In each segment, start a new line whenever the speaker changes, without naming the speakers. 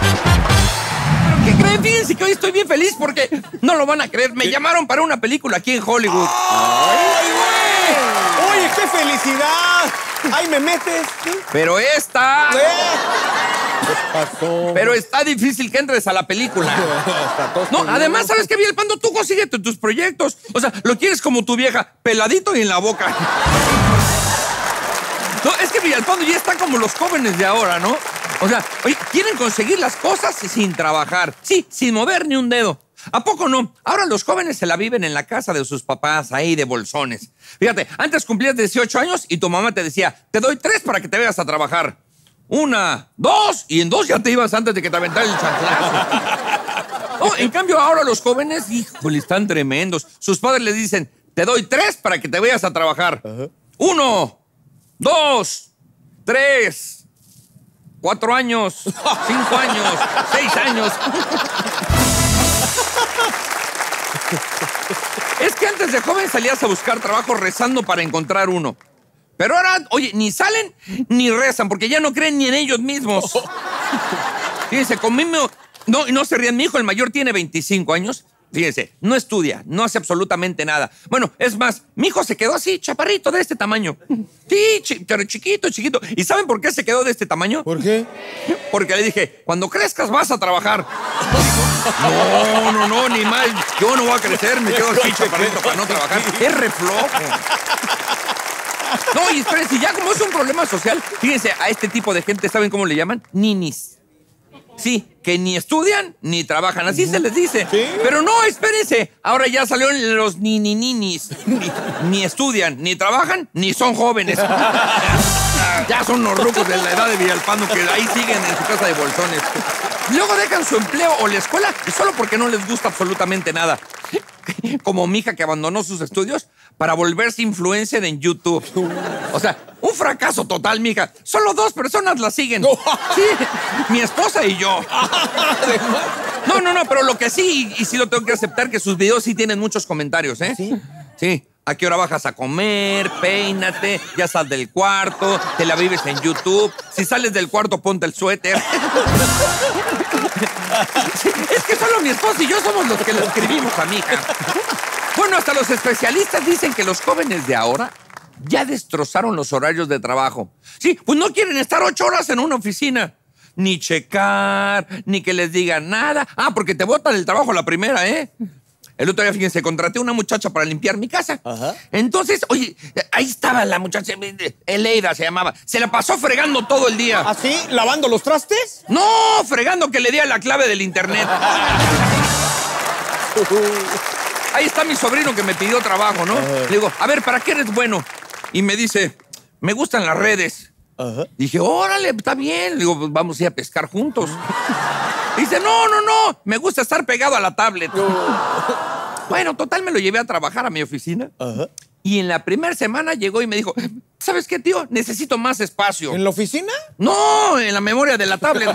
¿Qué creen? Fíjense que hoy estoy bien feliz porque no lo van a creer. Me llamaron para una película aquí en Hollywood.
¡Ay, güey! ¡Oye, qué felicidad! ¡Ay, me metes!
Pero esta...
¿Qué pasó?
Pero está difícil que entres a la película. No, además, ¿sabes qué, Villalpando? Tú consíguete tus proyectos. O sea, lo quieres como tu vieja, peladito y en la boca. No, es que Villalpando ya está como los jóvenes de ahora, ¿no? O sea, oye, quieren conseguir las cosas sin trabajar. Sí, sin mover ni un dedo. ¿A poco no? Ahora los jóvenes se la viven en la casa de sus papás, ahí de bolsones. Fíjate, antes cumplías 18 años y tu mamá te decía, te doy 3 para que te vayas a trabajar. 1, 2, y en 2 ya te ibas antes de que te aventara el chanclazo. No, en cambio ahora los jóvenes, híjole, están tremendos. Sus padres les dicen, te doy 3 para que te vayas a trabajar. 1, 2, 3, 4 años, 5 años, 6 años. Es que antes de joven salías a buscar trabajo rezando para encontrar uno. Pero ahora, oye, ni salen ni rezan porque ya no creen ni en ellos mismos. Fíjense, conmigo... No, y no se rían, mi hijo, el mayor, tiene 25 años. Fíjense, no estudia, no hace absolutamente nada. Bueno, es más, mi hijo se quedó así, chaparrito, de este tamaño. Sí, pero chiquito, chiquito. ¿Y saben por qué se quedó de este tamaño?
¿Por qué?
Porque le dije, cuando crezcas vas a trabajar. No, ni mal. Yo no voy a crecer, me quedo así, chaparrito, para no trabajar. Es reflojo. No, y espérense, ya como es un problema social, fíjense, a este tipo de gente, ¿saben cómo le llaman? Ninis. Sí, que ni estudian ni trabajan, así se les dice.
¿Sí?
Pero no, espérense, ahora ya salieron los ninis. Ni estudian, ni trabajan, ni son jóvenes. Ya son los rucos de la edad de Villalpando que ahí siguen en su casa de bolsones. Luego dejan su empleo o la escuela y solo porque no les gusta absolutamente nada. Como mi hija que abandonó sus estudios para volverse influencer en YouTube. O sea, un fracaso total, mija. Solo 2 personas la siguen. Sí, mi esposa y yo. No, pero lo que sí, y sí lo tengo que aceptar, que sus videos sí tienen muchos comentarios, ¿eh?
¿Sí?
Sí. ¿A qué hora bajas a comer? Peínate, ya sal del cuarto, te la vives en YouTube. Si sales del cuarto, ponte el suéter. Sí, es que solo mi esposa y yo somos los que lo escribimos a mi hija. Bueno, hasta los especialistas dicen que los jóvenes de ahora ya destrozaron los horarios de trabajo. Sí, pues no quieren estar 8 horas en una oficina. Ni checar, ni que les digan nada. Ah, porque te botan el trabajo a la primera, ¿eh? El otro día, fíjense, contraté a una muchacha para limpiar mi casa.
Ajá.
Entonces, oye, ahí estaba la muchacha, Eleida se llamaba. Se la pasó fregando todo el día.
¿Ah, sí? ¿Lavando los trastes?
No, fregando que le diera la clave del internet. Ahí está mi sobrino que me pidió trabajo, ¿no? Le digo, a ver, ¿para qué eres bueno? Y me dice, me gustan las redes.
Ajá.
Dije, órale, está bien. Le digo, pues vamos a ir a pescar juntos. Dice, no, me gusta estar pegado a la tablet. Bueno, total, me lo llevé a trabajar a mi oficina.
Ajá.
Y en la primera semana llegó y me dijo, ¿sabes qué, tío? Necesito más espacio.
¿En la oficina?
No, en la memoria de la tablet.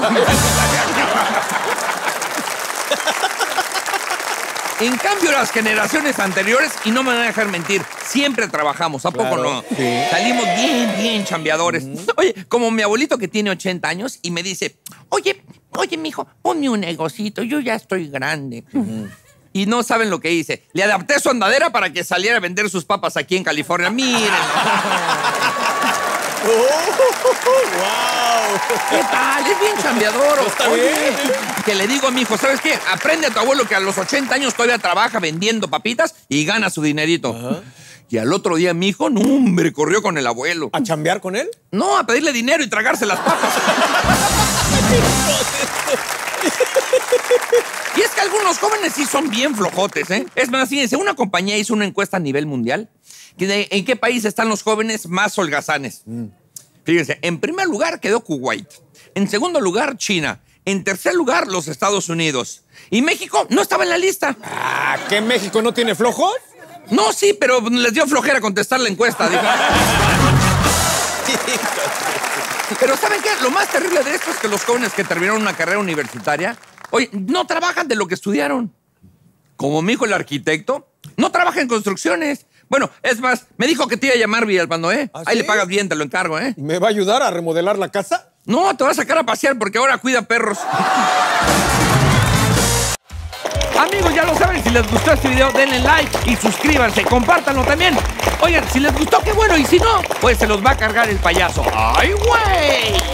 En cambio, las generaciones anteriores, y no me van a dejar mentir, siempre trabajamos, ¿a poco no?
Sí.
Salimos bien chambeadores. Oye, como mi abuelito que tiene 80 años y me dice, oye, mijo, ponme un negocito, yo ya estoy grande. Y no saben lo que hice. Le adapté su andadera para que saliera a vender sus papas aquí en California. Miren.
¡Wow!
¿Qué tal? Es bien chambeador.
Está
Oye,
bien.
que le digo a mi hijo, ¿sabes qué? Aprende a tu abuelo que a los 80 años todavía trabaja vendiendo papitas y gana su dinerito.
Ajá.
Y al otro día mi hijo, no, hombre, corrió con el abuelo.
¿A chambear con él?
No, a pedirle dinero y tragarse las papas. Y es que algunos jóvenes sí son bien flojotes, ¿eh? Es más, fíjense, una compañía hizo una encuesta a nivel mundial en qué país están los jóvenes más holgazanes. Fíjense, en primer lugar quedó Kuwait. En segundo lugar, China. En tercer lugar, los Estados Unidos. Y México no estaba en la lista.
Ah, ¿que México no tiene flojos?
No, sí, pero les dio flojera contestar la encuesta. Dijo. Pero ¿saben qué? Lo más terrible de esto es que los jóvenes que terminaron una carrera universitaria, oye, no trabajan de lo que estudiaron. Como mi hijo el arquitecto, no trabaja en construcciones. Bueno, es más, me dijo que te iba a llamar Villalpando, ¿eh?
¿Ah,
Ahí
sí?
le pagas bien, te lo encargo, ¿eh?
¿Me va a ayudar a remodelar la casa?
No, te vas a sacar a pasear porque ahora cuida perros. Amigos, ya lo saben, si les gustó este video, denle like y suscríbanse, compártanlo también. Oigan, si les gustó, qué bueno, y si no, pues se los va a cargar el payaso. ¡Ay, güey!